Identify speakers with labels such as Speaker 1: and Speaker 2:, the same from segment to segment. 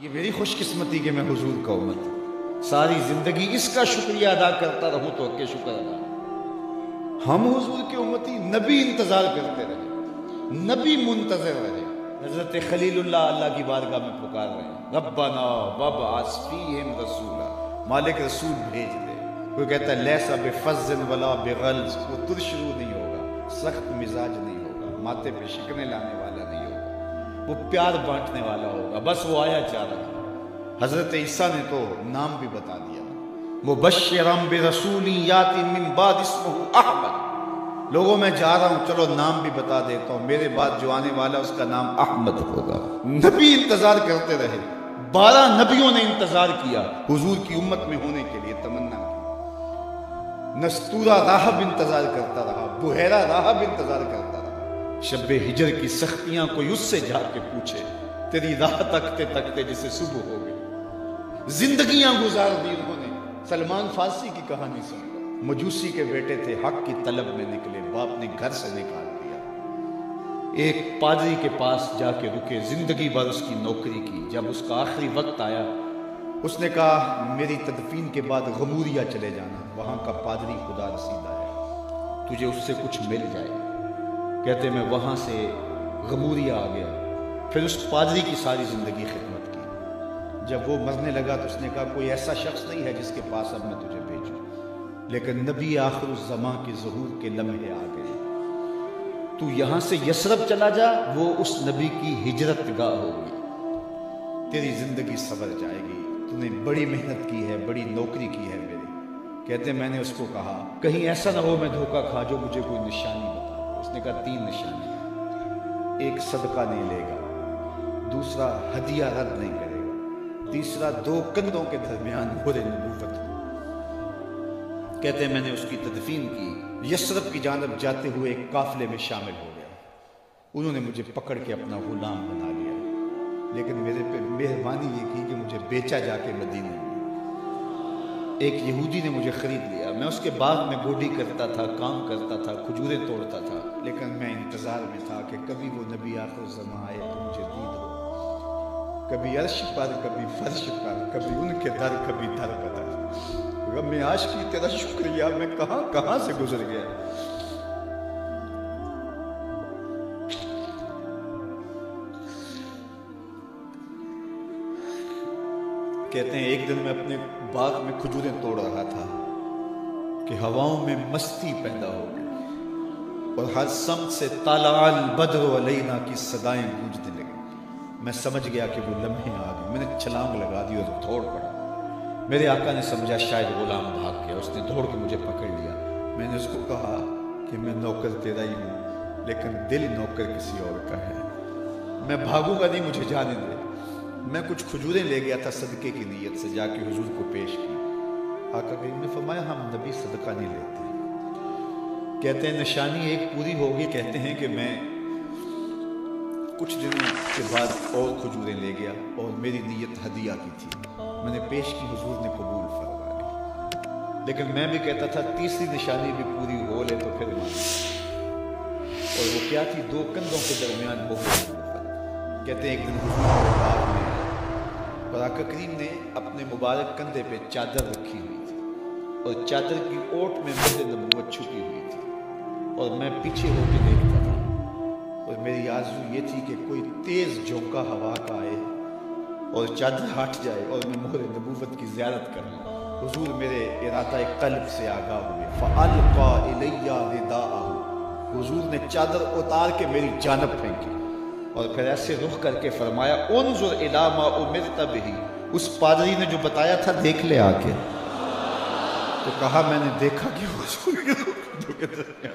Speaker 1: یہ میری خوش قسمتی کہ میں حضور کا امت ہوں، ساری زندگی اس کا شکریہ ادا کرتا رہوں تو کہ شکر ادا۔ ہم حضور کے امتی، نبی انتظار کرتے رہے، نبی منتظر رہے۔ حضرت خلیل اللہ کی بارگاہ میں پکار رہے ہیں، ربنا وابعث فیہم رسولا، مالک رسول بھیج دے۔ کوئی کہتا ہے لیسا بفظ ولا بغلظ، وہ ترشرو نہیں ہوگا، سخت مزاج نہیں ہوگا، ماتھے پہ شکنیں لانے والا نہیں ہوگا، وہ پیار بانٹنے والا ہوگا۔ بس وہ آیا چاہ رہا۔ حضرت عیسیٰ نے تو نام بھی بتا دیا، مبشرا برسول یاتی من بعد اسمہ احمد، لوگوں میں جا رہا ہوں، چلو نام بھی بتا دیتا ہوں، میرے بعد جو آنے والا اس کا نام احمد ہوگا۔ نبی انتظار کرتے رہے، 12 نبیوں نے انتظار کیا حضور کی امت میں ہونے کے لیے، تمنا کی۔ نستورہ راہب انتظار کرتا رہا، بحیرہ راہب انتظار کرتا رہا۔ شب ہجر کی سختیاں کوئی اس سے جا کے پوچھے، تیری راہ تکتے تکتے جسے صبح ہو گئی۔ زندگیاں گزار دی انہوں نے۔ سلمان فارسی کی کہانی سن لو، مجوسی کے بیٹے تھے، حق کی طلب میں نکلے، باپ نے گھر سے نکال دیا، ایک پادری کے پاس جا کے رکے، زندگی بھر اس کی نوکری کی۔ جب اس کا آخری وقت آیا، اس نے کہا میری تدفین کے بعد غموریا چلے جانا، وہاں کا پادری خدا رسیدہ ہے، تجھے اس سے کچھ مل جائے۔ کہتے میں وہاں سے غموریا آ گیا، پھر اس پادری کی ساری زندگی خدمت کی۔ جب وہ مرنے لگا تو اس نے کہا کوئی ایسا شخص نہیں ہے جس کے پاس اب میں تجھے بھیجوں، لیکن نبی آخر الزماں کے ظہور کے لمحے آ گئے، تو یہاں سے یثرب چلا جا، وہ اس نبی کی ہجرت گاہ ہوگی، تیری زندگی سنور جائے گی، تو نے بڑی محنت کی ہے، بڑی نوکری کی ہے میری۔ کہتے میں نے اس کو کہا کہیں ایسا نہ ہو میں دھوکہ کھا جو مجھے کوئی نشانی بتا۔ اس نے کہا 3 نشانی، ایک صدقہ نہیں لے گا، دوسرا ہدیہ رد نہیں کرے گا، تیسرا 2 کندھوں کے درمیان مہر نبوت ہو۔ کہتے ہیں میں نے اس کی تدفین کی، یثرب کی جانب جاتے ہوئے ایک قافلے میں شامل ہو گیا، انہوں نے مجھے پکڑ کے اپنا غلام بنا لیا، لیکن میرے پہ مہربانی یہ کی کہ مجھے بیچا جا کے مدینے میں۔ ایک یہودی نے مجھے خرید لیا، میں اس کے باغ میں گوڈی کرتا تھا، کام کرتا تھا، کھجوریں توڑتا تھا، لیکن میں انتظار میں تھا کہ کبھی وہ نبی آخر الزماں آئے تو مجھے دید ہو، کبھی عرش پر، کبھی فرش پر، کبھی ان کے در، کبھی در بدر۔ غم عاشقی تیرا شکریہ میں کہاں کہاں سے گزر گیا۔ کہتے ہیں ایک دن میں اپنے باغ میں کھجوریں توڑ رہا تھا کہ ہواؤں میں مستی پیدا ہو گئی اور ہر سمت سے طلع البدر علینا کی صدائیں گونجنے لگیں۔ میں سمجھ گیا کہ وہ لمحے آ گئے، میں نے چھلانگ لگا دی اور دوڑ پڑا۔ میرے آقا نے سمجھا شاید غلام بھاگ گیا، اس نے دوڑ کے مجھے پکڑ لیا۔ میں نے اس کو کہا کہ میں نوکر تیرا ہی ہوں، لیکن دل نوکر کسی اور کا ہے، میں بھاگوں گا نہیں، مجھے جانے دے۔ میں کچھ کھجوریں لے گیا تھا صدقے کی نیت سے، جا کے حضور کو پیش کی۔ آقا کریم نے فرمایا ہم نبی صدقہ نہیں لیتے۔ کہتے ہیں نشانی ایک پوری ہوگی، کہتے ہیں کہ میں کچھ دنوں کے بعد اور کھجوریں لے گیا اور میری نیت ہدیہ کی تھی، میں نے پیش کی، حضور نے قبول فرما لی، لیکن میں بھی کہتا تھا تیسری نشانی بھی پوری ہو لے تو پھر مان۔ اور وہ کیا تھی؟ 2 کندھوں کے درمیان بہت نبوت۔ کہتے ہیں ایک دن حضور کے باغ میں اور آقا کریم نے اپنے مبارک کندھے پہ چادر رکھی ہوئی تھی اور چادر کی اوٹ میں مہر نبوت چھپی ہوئی تھی، اور میں پیچھے ہو کے دیکھتا تھا، اور میری آرزو یہ تھی کہ کوئی تیز جھونکا ہوا کا آئے اور چادر ہٹ جائے اور میں مہر نبوت کی زیارت کر لوں۔ حضور میرے ارادہ قلب سے آگاہ ہوئے، فَأَلْقَى إِلَيَّ رِدَاءَهُ، حضور نے چادر اتار کے میری جانب پھینکی اور پھر ایسے رخ کر کے فرمایا انظر الی ما امرت بہ، اس پادری نے جو بتایا تھا دیکھ لے آ کے۔ تو کہا میں نے دیکھا کہ حضور کے دو کے درمیان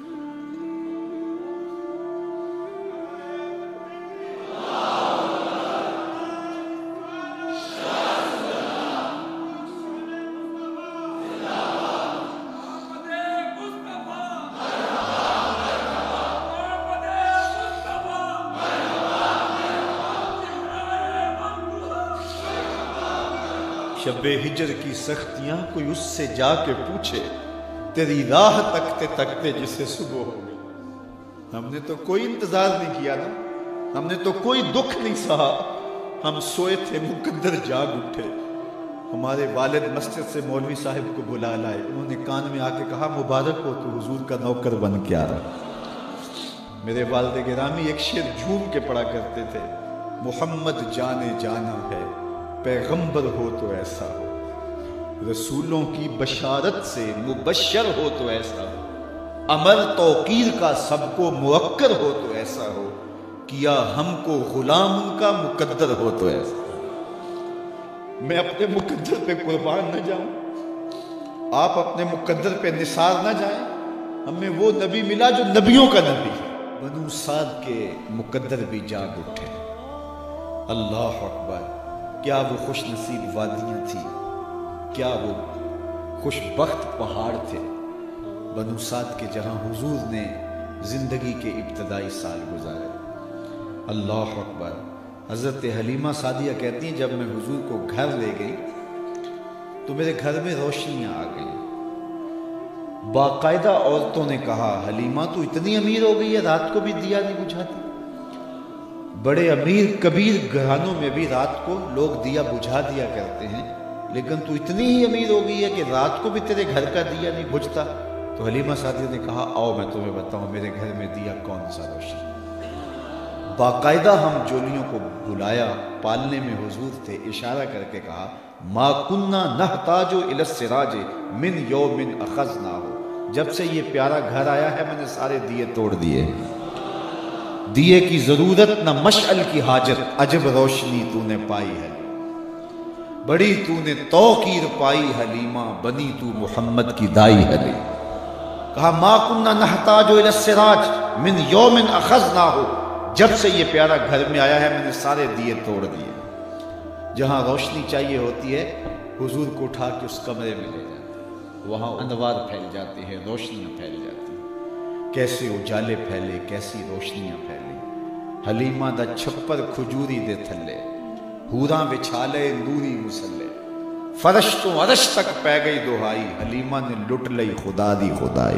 Speaker 1: شب ہجر کی سختیاں کوئی اس سے جا کے پوچھے، تیری راہ تکتے تکتے جسے صبح ہو گئی۔ ہم نے تو کوئی انتظار نہیں کیا نا، ہم نے تو کوئی دکھ نہیں سہا، ہم سوئے تھے، مقدر جاگ اٹھے۔ ہمارے والد مسجد سے مولوی صاحب کو بلا لائے، انہوں نے کان میں آ کے کہا مبارک ہو تو حضور کا نوکر بن کے آ رہا۔ میرے والد گرامی ایک شعر جھوم کے پڑھا کرتے تھے، محمد جانے جانا ہے، پیغمبر ہو تو ایسا ہو، رسولوں کی بشارت سے مبشر ہو تو ایسا ہو، امر توقیر کا سب کو موکر ہو تو ایسا ہو، کیا ہم کو غلام ان کا مقدر ہو تو ایسا ہو۔ میں اپنے مقدر پہ قربان نہ جاؤں، آپ اپنے مقدر پہ نثار نہ جائیں۔ ہمیں وہ نبی ملا جو نبیوں کا نبی ہے۔ بنو سعد کے مقدر بھی جاگ اٹھے۔ اللہ اکبر! کیا وہ خوش نصیب وادیاں تھیں، کیا وہ خوش بخت پہاڑ تھے بنو سعد کے، جہاں حضور نے زندگی کے ابتدائی سال گزارے۔ اللہ اکبر! حضرت حلیمہ سعدیہ کہتی ہیں جب میں حضور کو گھر لے گئی تو میرے گھر میں روشنیاں آ گئیں۔ باقاعدہ عورتوں نے کہا حلیمہ تو اتنی امیر ہو گئی ہے، رات کو بھی دیا نہیں بجھاتی۔ بڑے امیر کبیر گھرانوں میں بھی رات کو لوگ دیا بجھا دیا کرتے ہیں، لیکن تو اتنی ہی امیر ہو گئی ہے کہ رات کو بھی تیرے گھر کا دیا نہیں بجھتا۔ تو حلیمہ سعدیہ نے کہا آؤ میں تمہیں بتاؤں میرے گھر میں دیا کون سا روشن۔ باقاعدہ ہم جولیوں کو بلایا، پالنے میں حضور تھے، اشارہ کر کے کہا ما کننا نحتاج الی السراج من یوم اخذناہ، جب سے یہ پیارا گھر آیا ہے میں نے سارے دیے توڑ دیے، دیے کی ضرورت نہ مشعل کی حاجت، عجب روشنی تو نے پائی ہے، بڑی تو نے توقیر پائی حلیمہ، بنی تو محمد کی دائی ہے۔ کہا ما کننا نحتاج الی السراج من یوم اخذناہ، جب سے یہ پیارا گھر میں آیا ہے میں نے سارے دیے توڑ دیے۔ جہاں روشنی چاہیے ہوتی ہے حضور کو اٹھا کے اس کمرے میں لے جاتے، وہاں انوار پھیل جاتے ہیں، روشنیاں پھیل جاتی ہیں۔ کیسے اجالے پھیلے، کیسی روشنیاں پھیلی۔ حلیمہ دا چھپر کھجوری دے تھلے، حوراں بچھالے نوری مسلے، فرش تو عرش تک پہ گئی دہائی، حلیمہ نے لٹ لئی خدا دی خدائی۔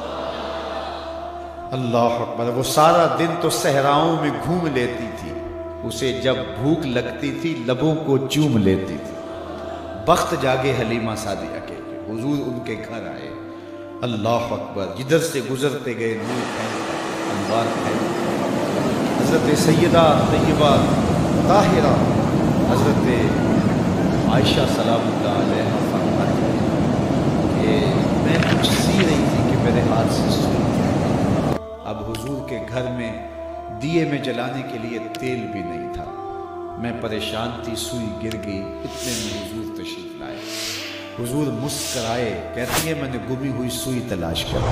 Speaker 1: اللہ اکبر! وہ سارا دن تو صحراؤں میں گھوم لیتی تھی، اسے جب بھوک لگتی تھی لبوں کو چوم لیتی تھی۔ بخت جاگے حلیمہ سعدیہ کے، حضور ان کے گھر آئے۔ اللہ اکبر! جدھر سے گزرتے گئے نور پھیلتا، انوار پھیلتا۔ حضرت سیدہ طیبہ طاہرہ حضرت عائشہ سلام اللہ علیہا فرماتی ہیں کہ میں کچھ سی رہی تھی کہ میرے ہاتھ سے سوئی۔ اب حضور کے گھر میں دیے میں جلانے کے لیے تیل بھی نہیں تھا، میں پریشان تھی، سوئی گر گئی، اتنے میں حضور تشریف لائے۔ حضور مسکرائے، کہتی ہے میں نے گمی ہوئی سوئی تلاش کر۔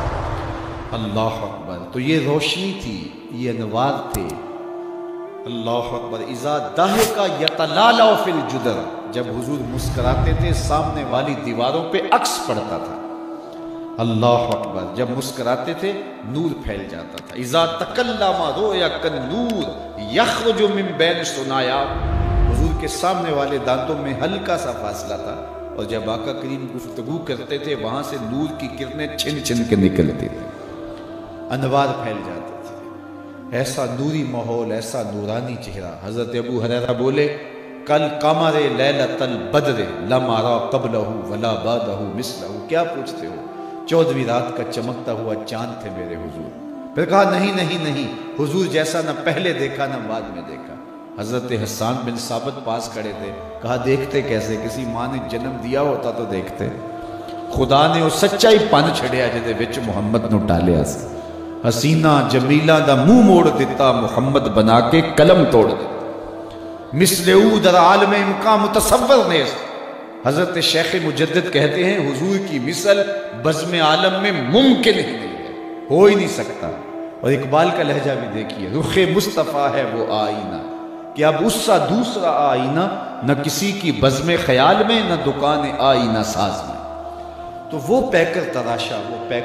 Speaker 1: اللہ اکبر! تو یہ روشنی تھی، یہ انوار تھے۔ اللہ اکبر! اذا ضحک یتلالع فی الجدر، جب حضور مسکراتے تھے سامنے والی دیواروں پہ عکس پڑتا تھا۔ اللہ اکبر! جب مسکراتے تھے نور پھیل جاتا تھا۔ اذا تکلم رؤیا کالنور یخرج من بین ثنایا، حضور کے سامنے والے دانتوں میں ہلکا سا فاصلہ تھا، اور جب آقا کریم گفتگو کرتے تھے وہاں سے نور کی کرنیں چھن چھن کے نکلتی تھی، انوار پھیل جاتے تھے۔ ایسا نوری ماحول، ایسا نورانی چہرہ۔ حضرت ابو ہریرہ بولے کل قمر لیلۃ البدر لم ارى قبلہ ولا بعدہ مثلہ، کیا پوچھتے ہو؟ 14ویں رات کا چمکتا ہوا چاند تھے میرے حضور۔ پھر کہا نہیں، حضور جیسا نہ پہلے دیکھا نہ بعد میں دیکھا۔ حضرت حسان بن ثابت پاس کھڑے تھے، کہا دیکھتے کیسے؟ کسی ماں نے جنم دیا ہوتا تو دیکھتے۔ خدا نے وہ سچائی پن چھڑیا جدے وچ محمد نو ٹالیا سی، حسینہ جمیلہ دا منہ موڑ دیتا، محمد بنا کے قلم توڑ دیتا۔ مثل او در عالم امکان متصور نیست، حضرت شیخ مجدد کہتے ہیں حضور کی مثل بزم عالم میں ممکن ہی نہیں ہے، ہو ہی نہیں سکتا۔ اور اقبال کا لہجہ بھی دیکھیے، رخ مصطفیٰ ہے وہ آئینہ کہ اب اس سا دوسرا آئینہ، نہ کسی کی بزم خیال میں نہ دکان آئینہ ساز میں۔ تو وہ پیکر تراشا،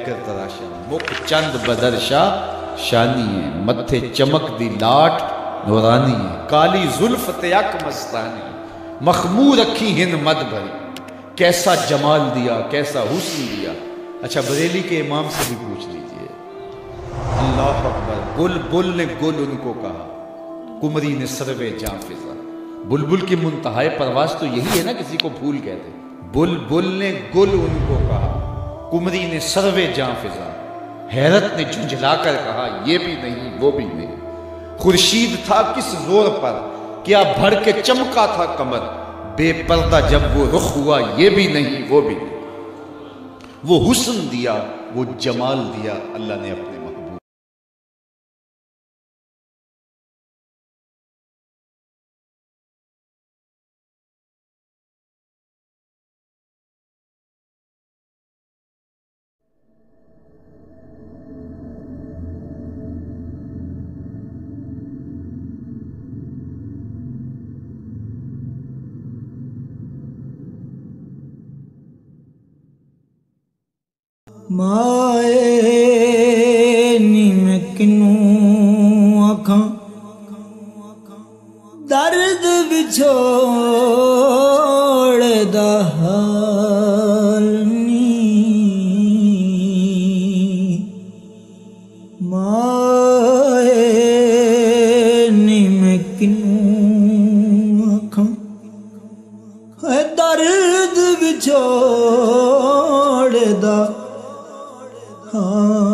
Speaker 1: مکھ چند بدرشا شانی ہے، متھے چمک دی لاٹ نورانی ہے، کالی زلف تیک مستانی، مخمور رکھی ہند مد بھری، کیسا جمال دیا، کیسا حسن دیا۔ اچھا بریلی کے امام سے بھی پوچھ لیجئے۔ اللہ اکبر! گل بل نے گل ان کو کہا، کمری نے سروے جاں فضا، بلبل کی منتہائے پرواز تو یہی ہے نا، کسی کو پھول کہتے۔ بلبل نے گل ان کو کہا، کمری نے سروے جاں فضا، حیرت نے جھنجھلا کر کہا یہ بھی نہیں وہ بھی نہیں۔ خورشید تھا کس زور پر، کیا بھر کے چمکا تھا کمر، بے پردہ جب وہ رخ ہوا یہ بھی نہیں وہ بھی نہیں۔ وہ حسن دیا وہ جمال دیا اللہ نے اپنے محبوب۔
Speaker 2: مائے نی میں کنوں آکھاں، درد بچھوڑ دا حال نی، مائے نی میں کنوں آکھاں، درد بچھوڑ دا ہاں